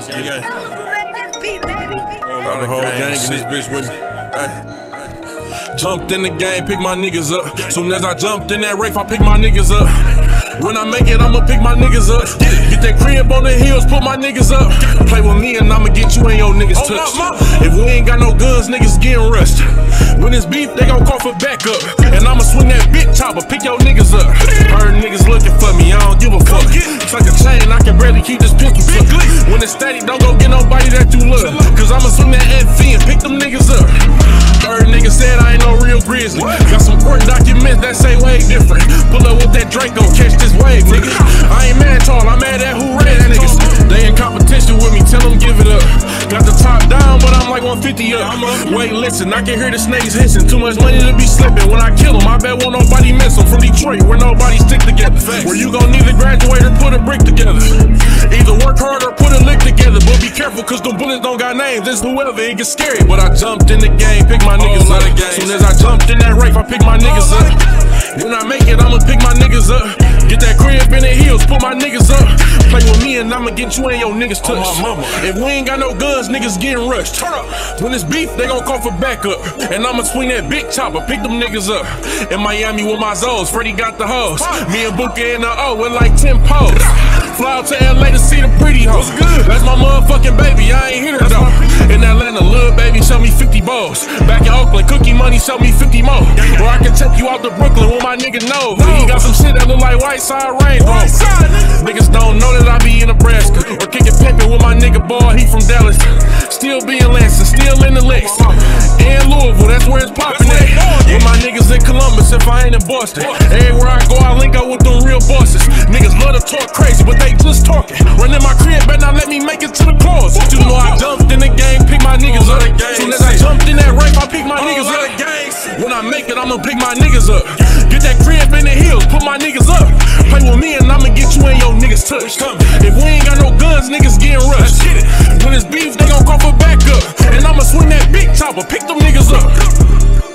The whole gang in this bitch with me. Jumped in the game, pick my niggas up. Soon as I jumped in that race, I pick my niggas up. When I make it, I'ma pick my niggas up. Get that crib on the hills, put my niggas up. Play with me and I'ma get you and your niggas touched. If we ain't got no guns, niggas getting rushed. When it's beef, they gon' call for backup. And I'ma swing that big chopper, pick your niggas up. Heard niggas looking for me, I don't give a fuck. It's like a chain, I can barely keep this pistol tucked. When it's steady, don't go get nobody that you love. Cause I'ma swing that FV and pick them niggas up. Heard niggas said I ain't no real grizzly. Got some court documents that say way different. Pull up with that Draco, catch this wave, nigga. I ain't mad tall, I'm mad at who ran that niggas. They in competition with me, tell them give it up. Got the top down, but I'm like 150 up. Wait, listen, I can hear the snakes hissing. Too much money to be slipping. When I kill them, I bet won't nobody miss them. From Detroit, where nobody stick together. Where you gon' either graduate or put a brick together. Either work hard or put a lick together. But be careful, cause them bullets don't got names. It's whoever, it gets scary. But I jumped in the game, pick my niggas up. Soon as I jumped in that race, I pick my niggas up. When I make it, I'ma pick my niggas up. Get that crib in the hills, put my niggas up. Play with me and I'ma get you and your niggas touched. If we ain't got no guns, niggas getting rushed. When it's beef, they gon' call for backup. And I'ma swing that big chopper, pick them niggas up. In Miami with my Zoes, Freddie got the hoes. Me and Booker in the O with like 10 poles. Fly out to LA to see the pretty hoes. That's my motherfucking baby, I ain't here though. In Atlanta, little baby, show me 50 balls. Back in Oakland, Cookie Money, show me 50 more. Or I can take you out to Brooklyn with my nigga know. He got some shit that look like White Side Range Rover. Niggas don't know that I be in Nebraska. Or kicking pimpin' with my nigga boy, he from Dallas. Still be in Lansing, still in the Licks. In Louisville, that's where it's poppin' at. With my niggas in Columbus, if I ain't in Boston. Everywhere I go, I link up with them real bosses. Niggas love to talk crazy, but they just talking. Run in my crib, better not let me make it to the closet. You know I jumped in the game, pick my niggas up. Soon as I jumped in that race, I pick my niggas up. When I make it, I'ma pick my niggas up. Get that crib in the hills, put my niggas up. Play with me and I'ma get you and your niggas touched. If we ain't got no guns, niggas getting rushed. When it's beef, they gon' call for backup. And I'ma swing that big chopper, pick them niggas up.